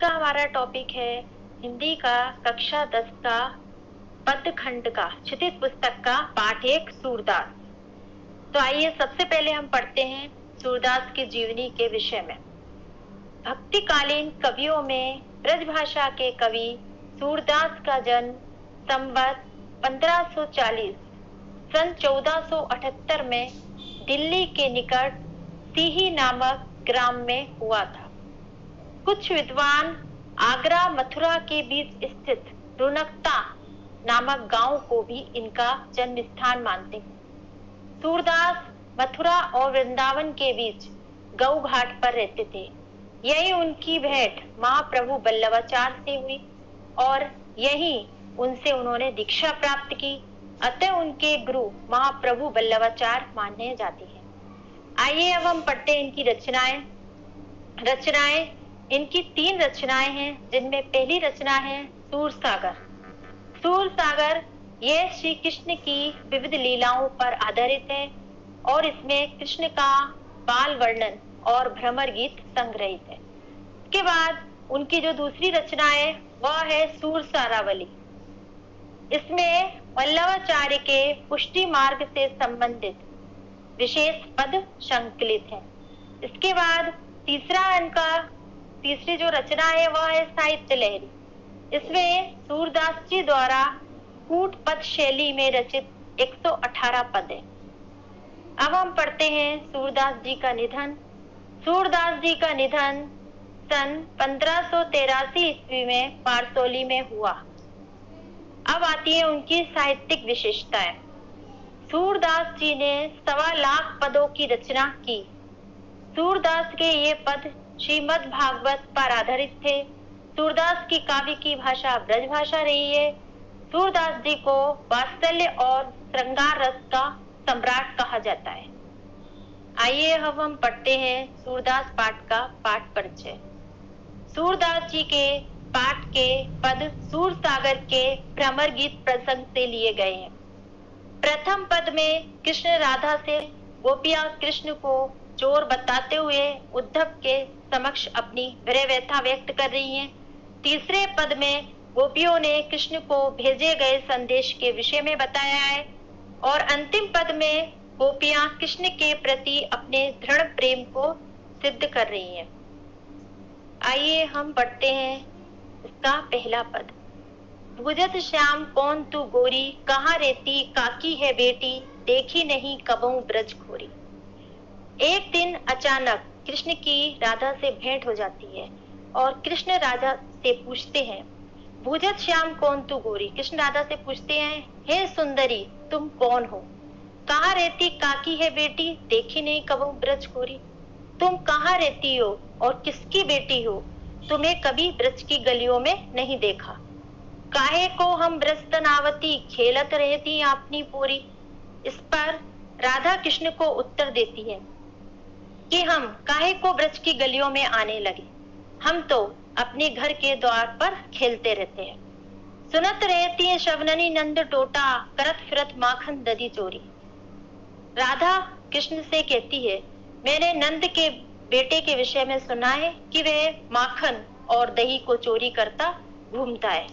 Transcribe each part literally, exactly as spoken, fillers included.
का हमारा टॉपिक है हिंदी का कक्षा दस का पद खंड का क्षितिज पुस्तक का पाठ एक सूरदास। तो आइए सबसे पहले हम पढ़ते हैं सूरदास की जीवनी के विषय में। भक्तिकालीन कवियों में ब्रजभाषा के कवि सूरदास का जन्म संवत पंद्रह सौ चालीस सन चौदह सौ अठहत्तर में दिल्ली के निकट सीही नामक ग्राम में हुआ था। कुछ विद्वान आगरा मथुरा के बीच स्थित रुनकता नामक गांव को भी इनका जन्म स्थान मानते हैं। सूरदास मथुरा और वृंदावन के बीच गौ घाट पर रहते थे। यही उनकी भेंट महाप्रभु बल्लभाचार्य से हुई और यही उनसे उन्होंने दीक्षा प्राप्त की। अतः उनके गुरु महाप्रभु बल्लभाचार्य माने जाते हैं। आइए अब हम पढ़ते हैं इनकी रचनाएं। रचनाएं इनकी तीन रचनाएं हैं, जिनमें पहली रचना है सूरसागर। सूरसागर यह श्री कृष्ण की विविध लीलाओं पर आधारित है और इसमें कृष्ण का बाल वर्णन और भ्रमर गीत संग्रहित है। इसके बाद उनकी जो दूसरी रचना है वह है सूरसारावली। इसमें वल्लभाचार्य के पुष्टि मार्ग से संबंधित विशेष पद संकलित है। इसके बाद तीसरा इनका तीसरी जो रचना है वह है साहित्य लहरी। इसमें सूरदास जी द्वारा कूट पद शैली में रचित एक सौ अठारह पद है। अब हम पढ़ते हैं सूरदास जी का निधन। सूरदास जी का निधन सन पंद्रह सौ तिरासी ईस्वी में पारसोली में हुआ। अब आती है उनकी साहित्यिक विशेषताएं। सूरदास जी ने सवा लाख पदों की रचना की। सूरदास के ये पद श्रीमद् भागवत पर आधारित थे। सूरदास की काव्य की भाषा ब्रज भाषा रही है। सूरदास जी को वात्सल्य और श्रृंगार रस का सम्राट कहा जाता है। आइए अब हम पढ़ते हैं सूरदास पाठ का पाठ परिचय। सूरदास जी के पाठ के पद सूरसागर के भ्रमर गीत प्रसंग से लिए गए हैं। प्रथम पद में कृष्ण राधा से गोपियां कृष्ण को चोर बताते हुए उद्धव के समक्ष अपनी विरह व्यथा व्यक्त कर रही हैं। तीसरे पद में गोपियों ने कृष्ण को भेजे गए संदेश के विषय में बताया है और अंतिम पद में गोपियां कृष्ण के प्रति अपने दृढ़ प्रेम को सिद्ध कर रही हैं। आइए हम पढ़ते हैं इसका पहला पद। भुजत श्याम कौन तू गोरी, कहाँ रहती काकी है बेटी, देखी नहीं कबहू ब्रज खोरी। एक दिन अचानक कृष्ण की राधा से भेंट हो जाती है और कृष्ण राधा से पूछते हैं, भुजत श्याम कौन तू गोरी। कृष्ण राधा से पूछते हैं, हे सुंदरी तुम कौन हो, कहाँ रहती काकी है बेटी, देखी नहीं कबहू ब्रज खोरी। तुम कहाँ रहती हो और किसकी बेटी हो, तुम्हें कभी ब्रज की गलियों में नहीं देखा। काहे को हम ब्रज तनावती, खेलत रहती अपनी पूरी। इस पर राधा कृष्ण को उत्तर देती है कि हम काहे को ब्रज की गलियों में आने लगे, हम तो अपने घर के द्वार पर खेलते रहते हैं। सुनत रहती है शवननी नंद टोटा, करत फिरत माखन दधी चोरी। राधा कृष्ण से कहती है, मैंने नंद के बेटे के विषय में सुना है कि वह माखन और दही को चोरी करता घूमता है।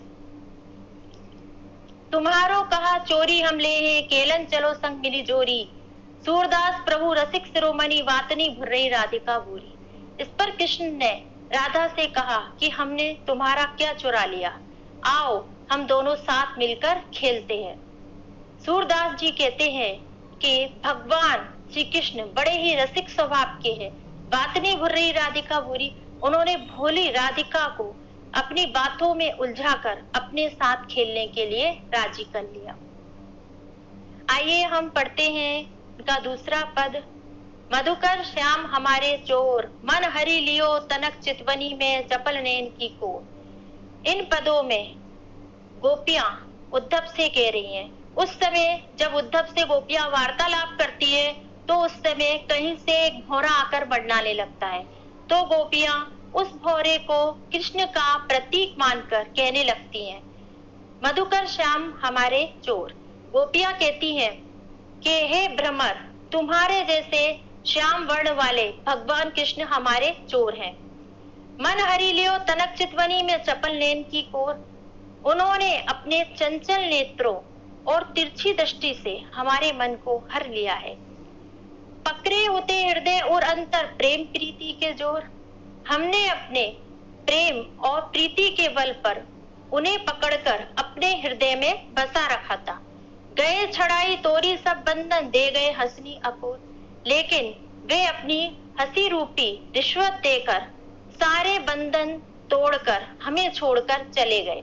तुम्हारो कहा चोरी हम ले हैं, केलन चलो संग मिली जोरी। सूरदास प्रभु रसिक शिरोमणि, वातनी भुर्रई राधिका भूरी। इस पर कृष्ण ने राधा से कहा कि हमने तुम्हारा क्या चुरा लिया, आओ हम दोनों साथ मिलकर खेलते हैं। सूरदास जी कहते हैं कि भगवान श्री कृष्ण बड़े ही रसिक स्वभाव के हैं। वातनी भुर्रई राधिका भूरी, उन्होंने भोली राधिका को अपनी बातों में उलझाकर अपने साथ खेलने के लिए राजी कर लिया। आइए हम पढ़ते हैं इनका दूसरा पद। मधुकर श्याम हमारे चोर, मन हरि लियो तनक चितवनी में चपल नैन की कोर। इन पदों में गोपियां उद्धव से कह रही हैं। उस समय जब उद्धव से गोपियां वार्तालाप करती है तो उस समय कहीं से एक भौरा आकर बरनाने लगता है, तो गोपियां उस भौरे को कृष्ण का प्रतीक मानकर कहने लगती हैं, मधुकर श्याम हमारे चोर। गोपियां कहती हैं कि हे भ्रमर, तुम्हारे जैसे श्याम वर्ण वाले भगवान कृष्ण हमारे चोर हैं। मन हरि लियो तनक चितवनी में चपल नैन की कोर। उन्होंने अपने चंचल नेत्रों और तिरछी दृष्टि से हमारे मन को हर लिया है। पकड़े होते हृदय और अंतर प्रेम प्रीति के जोर। हमने अपने प्रेम और प्रीति के बल पर उन्हें पकड़कर अपने हृदय में बसा रखा था। गए छड़ाई तोरी सब बंधन, दे गए हंसनी अकोर। लेकिन वे अपनी हंसी रूपी रिश्वत देकर सारे बंधन तोड़कर हमें छोड़कर चले गए।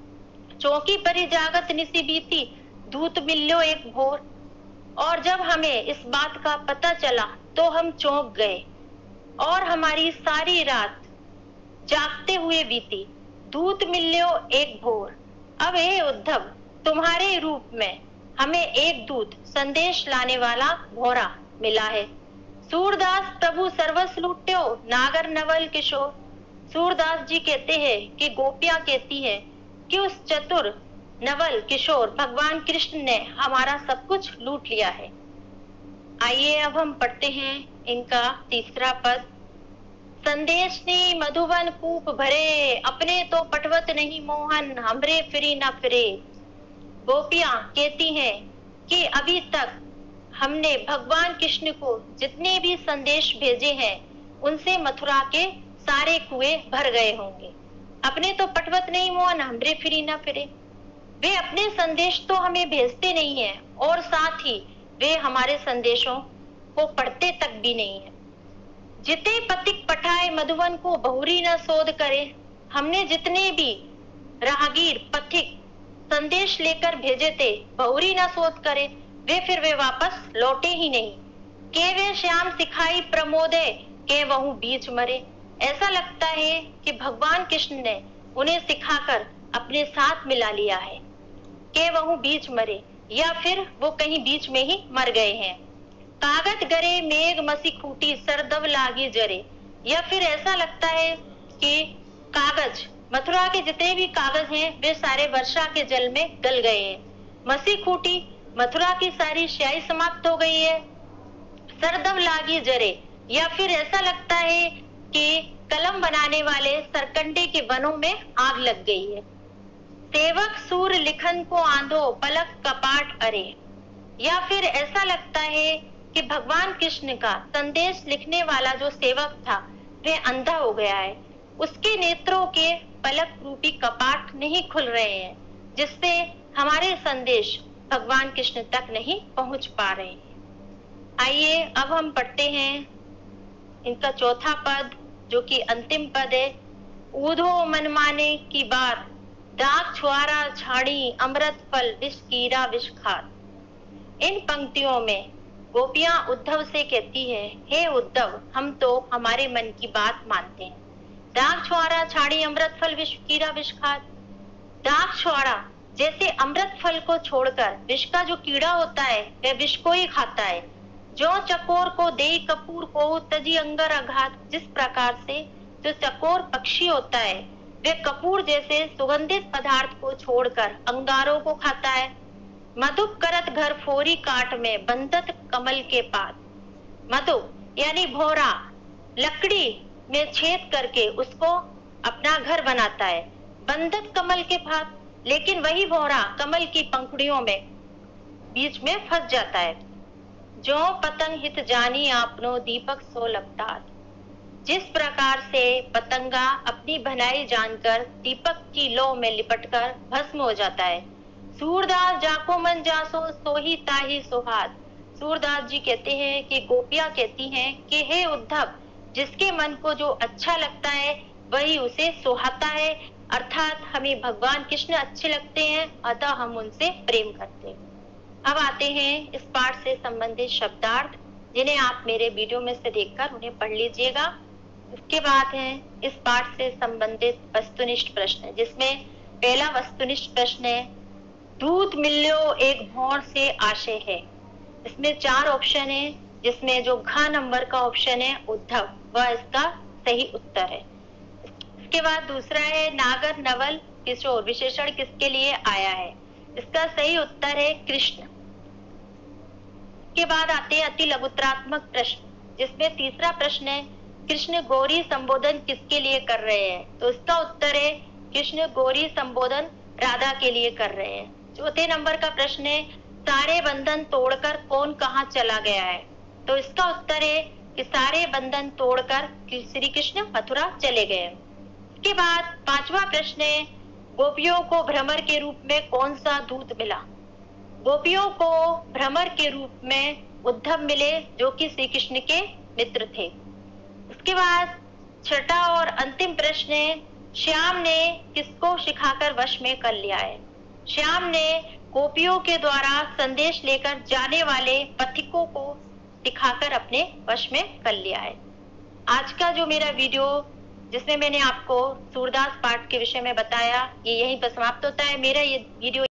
चौकी परी जागत निसी बीती, दूत मिल्यो एक भोर। और जब हमें इस बात का पता चला तो हम चौंक गए और हमारी सारी रात जागते हुए बीती। दूत मिल्यो एक भोर। अब हे उद्धव, तुम्हारे रूप में हमें एक दूत संदेश लाने वाला भोरा मिला है। सूरदास प्रभु सर्वस्व लूट्यो, नागर नवल किशोर। सूरदास जी कहते हैं कि गोपियां कहती है कि उस चतुर नवल किशोर भगवान कृष्ण ने हमारा सब कुछ लूट लिया है। आइए अब हम पढ़ते हैं इनका तीसरा पद। संदेश ने मधुबन कूप भरे, अपने तो पटवत नहीं मोहन, हमरे फिरी न फिरे। गोपियां कहती हैं कि अभी तक हमने भगवान कृष्ण को जितने भी संदेश भेजे हैं उनसे मथुरा के सारे कुएं भर गए होंगे। अपने तो पटवत नहीं मोहन, हमरे फिरी न फिरे। वे अपने संदेश तो हमें भेजते नहीं है और साथ ही वे हमारे संदेशों को पढ़ते तक भी नहीं है। जिते पथिक पठाए मधुवन को, बहुरी न शोध करे। हमने जितने भी राहगीर पथिक संदेश लेकर भेजे थे, बहुरी न शोध करे, वे फिर वे वापस लौटे ही नहीं। के वे श्याम सिखाई प्रमोदे, के वहु बीच मरे। ऐसा लगता है कि भगवान कृष्ण ने उन्हें सिखाकर अपने साथ मिला लिया है। के वहु बीच मरे, या फिर वो कहीं बीच में ही मर गए हैं। कागज गरे मेघ मसी खूटी, सरदब लागी जरे। या फिर ऐसा लगता है कि कागज, मथुरा के जितने भी कागज हैं वे सारे वर्षा के जल में गल गए हैं। मसी खूटी, मथुरा की सारी स्याही समाप्त हो गई है। सरदब लागी जरे, या फिर ऐसा लगता है कि कलम बनाने वाले सरकंडे के वनों में आग लग गई है। सेवक सूर लिखन को आंधो, पलक कपाट अरे। या फिर ऐसा लगता है कि भगवान कृष्ण का संदेश लिखने वाला जो सेवक था वह अंधा हो गया है। उसके नेत्रों के पलक रूपी कपाट नहीं खुल रहे हैं, जिससे हमारे संदेश भगवान कृष्ण तक नहीं पहुंच पा रहे हैं। आइए अब हम पढ़ते हैं इनका चौथा पद, जो कि अंतिम पद है। ऊधो मन माने की बात, दाग छुआरा छाड़ी, अमृत फल विष कीरा विष खात। इन पंक्तियों में गोपियां उद्धव से कहती है, हे उद्धव, हम तो हमारे मन की बात मानते हैं। दाग छुआरा छाड़ी, अमृत फल विष कीरा विष खात। दाग छुआरा जैसे अमृत फल को छोड़कर विष का जो कीड़ा होता है वह विष को ही खाता है। जो चकोर को दे कपूर को, तजी अंगर अघात। जिस प्रकार से जो चकोर पक्षी होता है वे कपूर जैसे सुगंधित पदार्थ को छोड़कर अंगारों को खाता है। मधुप करत घर फोरी काट में, बंधत कमल के पात। मधुप यानी भौरा लकड़ी में छेद करके उसको अपना घर बनाता है। बंधत कमल के पात, लेकिन वही भौरा कमल की पंखुड़ियों में बीच में फंस जाता है। जो पतंग हित जानी आपनो, दीपक सो लपटात। जिस प्रकार से पतंगा अपनी भलाई जानकर दीपक की लौ में लिपटकर भस्म हो जाता है। सूरदास जाको मन जासो, सोही ताही सुहात। सूरदास जी कहते हैं कि गोपियां कहती हैं कि हे उद्धव, जिसके मन को जो अच्छा लगता है वही उसे सुहाता है, अर्थात हमें भगवान कृष्ण अच्छे लगते हैं, अतः हम उनसे प्रेम करते हैं। अब आते हैं इस पाठ से संबंधित शब्दार्थ, जिन्हें आप मेरे वीडियो में से देखकर उन्हें पढ़ लीजिएगा। इसके बाद है इस पाठ से संबंधित वस्तुनिष्ठ प्रश्न, जिसमें पहला वस्तुनिष्ठ प्रश्न है, दूध मिल्यो एक भौर से आशय है। इसमें चार ऑप्शन है, जिसमें जो घ नंबर का ऑप्शन है उद्धव, वह इसका सही उत्तर है। इसके बाद दूसरा है, नागर नवल किशोर विशेषण किसके लिए आया है। इसका सही उत्तर है कृष्ण। के बाद आते हैं अति लघुत्रात्मक प्रश्न, जिसमें तीसरा प्रश्न है, कृष्ण गौरी संबोधन किसके लिए कर रहे हैं? तो इसका उत्तर है कृष्ण गौरी संबोधन राधा के लिए कर रहे हैं। चौथे नंबर का प्रश्न है सारे बंधन तोड़कर कौन कहाँ चला गया है? तो इसका उत्तर है कि सारे बंधन तोड़कर श्री कृष्ण मथुरा चले गए। इसके बाद पांचवा प्रश्न है गोपियों को भ्रमर के रूप में कौन सा दूत मिला? गोपियों को भ्रमर के रूप में उद्धव मिले जो कि श्री कृष्ण के मित्र थे। उसके बाद छठा और अंतिम प्रश्न है श्याम ने किसको सिखाकर वश में कर लिया है? श्याम ने गोपियों के द्वारा संदेश लेकर जाने वाले पथिकों को सिखाकर अपने वश में कर लिया है। आज का जो मेरा वीडियो जिसमें मैंने आपको सूरदास पाठ के विषय में बताया ये यहीं पर समाप्त होता है। मेरा ये वीडियो